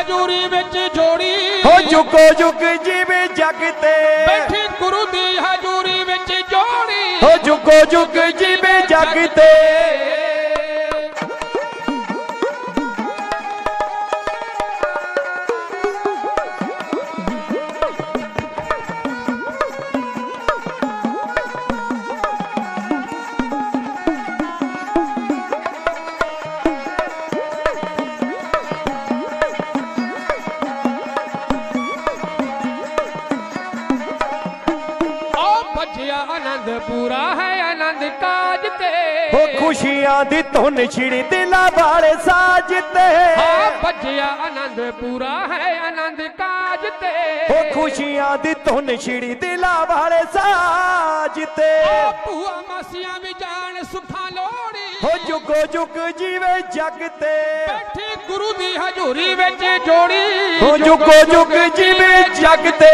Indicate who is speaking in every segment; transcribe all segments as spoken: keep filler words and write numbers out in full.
Speaker 1: हजूरी विच जोड़ी
Speaker 2: हो जुगो जुग जीवे जग ते
Speaker 1: बैठी गुरु दी हजूरी विच जोड़ी
Speaker 2: हो जुगो जुग जीवे जग ते
Speaker 1: आनंद पूरा है आनंद काज ते
Speaker 2: हो खुशियां दी धुन छिड़ी दिला वाले साजते
Speaker 1: हाँ बजिया आनंद पूरा है आनंद काज ते
Speaker 2: हो खुशियां दी धुन छिड़ी दिला वाले साजते
Speaker 1: भूआ मासियां भी जान सुखा लोड़ी
Speaker 2: हो जुगो जुग जीवे जग ते
Speaker 1: बैठी गुरु दी हजूरी विच जोड़ी
Speaker 2: हो जुगो जुग जीवे जग ते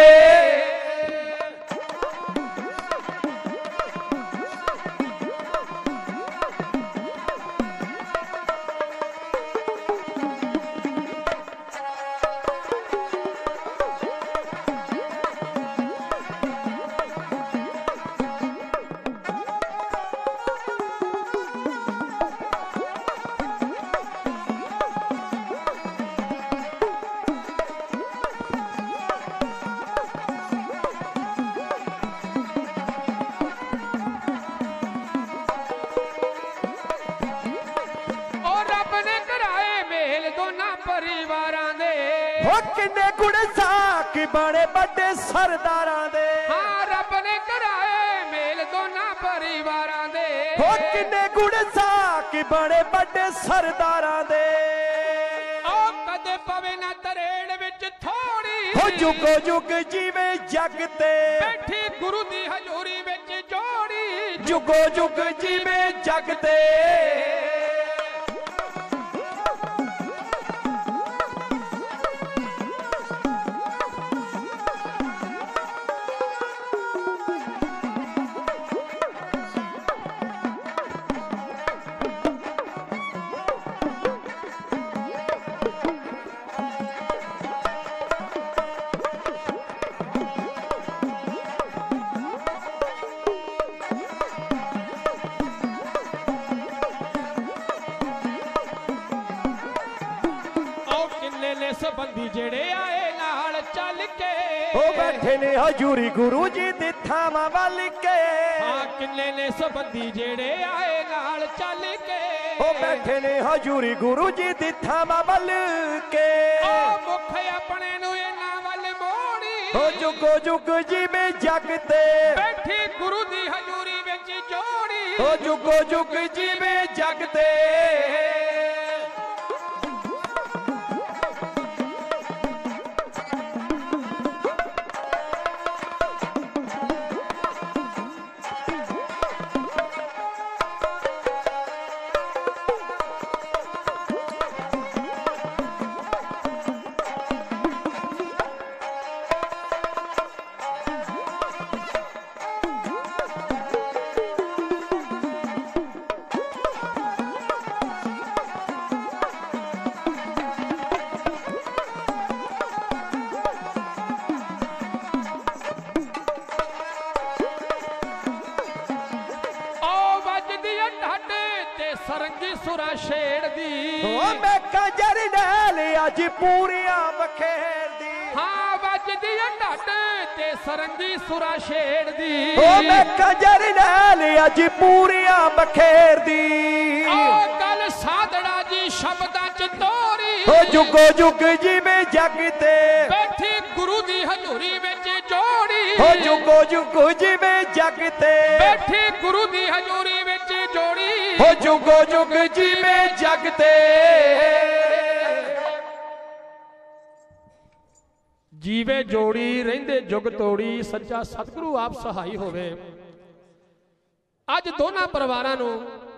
Speaker 2: किन्ने गुण साक बड़े बड़े सरदारां दे
Speaker 1: हाँ रब ने कराए मेल दोना परिवारां दे
Speaker 2: हो किन्ने गुण साक बड़े बड़े सरदारां दे
Speaker 1: ओ कदे पवे ना तरेड़ विच थोड़ी
Speaker 2: हो जुगो जुग जीवे जग ते
Speaker 1: बैठी गुरु दी हजूरी विच जोड़ी
Speaker 2: जुगो जुग जीवे जग ते
Speaker 1: संबंधी जेड़े आए नाल चल के
Speaker 2: हो बैठे ने हजूरी गुरु जी दी थावां वल के
Speaker 1: हाँ किन्ने ने संबंधी जेड़े आए नाल चल के
Speaker 2: हो बैठे ने हजूरी गुरु जी दी थावां वल के
Speaker 1: ओ मुख अपने नु इना वल मोड़ी
Speaker 2: हो जुगो जुग जीवे जग ते
Speaker 1: बैठी गुरु दी हजूरी विच जोड़ी
Speaker 2: हो जुगो जुग जीवे जग ते
Speaker 1: सरंगी सुरा छेड़ दी
Speaker 2: ओ मैं कंजर नाल अज पूरियां बखेर दी
Speaker 1: हाँ वजदी ढट ते सरंगी सुरा छेड़ दी
Speaker 2: ओ मैं कंजर नाल अज पूरियां बखेर दी
Speaker 1: ओ गल साधड़ा जी शब्दां च तोरी
Speaker 2: ओ जुगो जुग जीवे जग ते
Speaker 1: बैठी गुरु दी हजूरी विच जोड़ी
Speaker 2: ओ जुगो जुग जीवे जग ते
Speaker 1: बैठी गुरु दी हजूरी विच जोड़ी
Speaker 2: हो जुगो जुग जीवे जग ते
Speaker 1: जीवे जोड़ी रहिंदे जुग तोड़ी सच्चा सतगुरु आप सहाई होवे। अज दोनों परिवारां नूं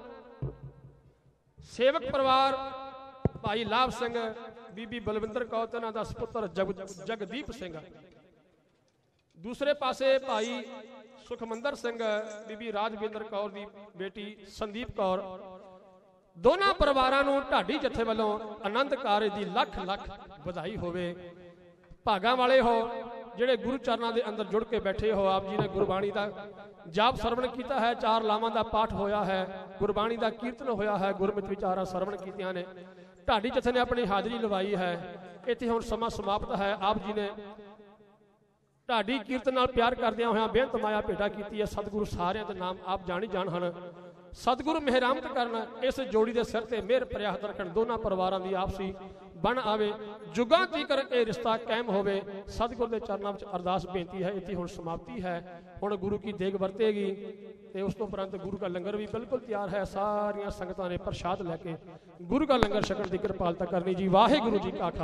Speaker 1: सेवक परिवार भाई लाभ सिंह बीबी बलविंदर कौर ते उन्हां दा सुपुत्र जग जगदीप सिंह, दूसरे पासे भाई सुखमंदर सिंह बीबी राजविंदर कौर दी बेटी संदीप कौर, ਦੋਨਾਂ ਪਰਿਵਾਰਾਂ ਨੂੰ ਢਾਡੀ ਜਥੇ ਵੱਲੋਂ ਆਨੰਦ ਕਾਰਜ ਦੀ ਲੱਖ ਲੱਖ ਵਧਾਈ ਹੋਵੇ। ਭਾਗਾਂ ਵਾਲੇ ਹੋ ਜਿਹੜੇ ਗੁਰੂ ਚਰਨਾਂ ਦੇ ਅੰਦਰ ਜੁੜ ਕੇ ਬੈਠੇ ਹੋ। ਆਪ ਜੀ ਨੇ ਗੁਰਬਾਣੀ ਦਾ ਜਾਪ ਸਰਵਣ ਕੀਤਾ ਹੈ, ਚਾਰ ਲਾਵਾਂ ਦਾ ਪਾਠ ਹੋਇਆ ਹੈ, ਗੁਰਬਾਣੀ ਦਾ ਕੀਰਤਨ ਹੋਇਆ ਹੈ, ਗੁਰਮਤਿ ਵਿਚਾਰਾਂ ਸਰਵਣ ਕੀਤੀਆਂ ਨੇ। ਢਾਡੀ ਜਥੇ ਨੇ ਆਪਣੀ ਹਾਜ਼ਰੀ ਲਵਾਈ ਹੈ। ਇੱਥੇ ਹੁਣ ਸਮਾਂ ਸਮਾਪਤ ਹੈ। ਆਪ ਜੀ ਨੇ ਢਾਡੀ ਕੀਰਤਨ ਨਾਲ ਪਿਆਰ ਕਰਦਿਆਂ ਹੋਇਆਂ ਬੇਨਤ ਮਾਇਆ ਭੇਟਾ ਕੀਤੀ ਹੈ। ਸਤਿਗੁਰੂ ਸਾਰਿਆਂ ਦੇ ਨਾਮ ਆਪ ਜਾਣੀ ਜਾਣ ਹਨ। ਸਤਿਗੁਰੂ ਮਿਹਰਾਮਤ ਕਰਨ, ਇਸ ਜੋੜੀ ਦੇ ਸਿਰ ਤੇ ਮਿਹਰ ਭਰਿਆ ਹੱਥ ਰੱਖਣ, ਦੋਨਾਂ ਪਰਿਵਾਰਾਂ ਦੀ ਆਪਸੀ ਬਣ ਆਵੇ, ਜੁਗਾਂ ਤੀਕਰ ਇਹ ਰਿਸ਼ਤਾ ਕਾਇਮ ਹੋਵੇ। ਸਤਿਗੁਰ ਦੇ ਚਰਨਾਂ ਵਿੱਚ ਅਰਦਾਸ ਬੇਨਤੀ ਹੈ। ਇੱਥੇ ਹੁਣ ਸਮਾਪਤੀ ਹੈ। ਹੁਣ ਗੁਰੂ ਕੀ ਦੇਗ ਵਰਤੇਗੀ ਤੇ ਉਸ ਤੋਂ ਉਪਰੰਤ ਗੁਰੂ ਦਾ ਲੰਗਰ ਵੀ ਬਿਲਕੁਲ ਤਿਆਰ ਹੈ। ਸਾਰੀਆਂ ਸੰਗਤਾਂ ਨੇ ਪ੍ਰਸ਼ਾਦ ਲੈ ਕੇ ਗੁਰੂ ਦਾ ਲੰਗਰ ਛਕਣ ਦੀ ਕਿਰਪਾਲਤਾ ਕਰਨੀ ਜੀ। ਵਾਹਿਗੁਰੂ ਜੀ ਕਾ ਖਾਲਸਾ।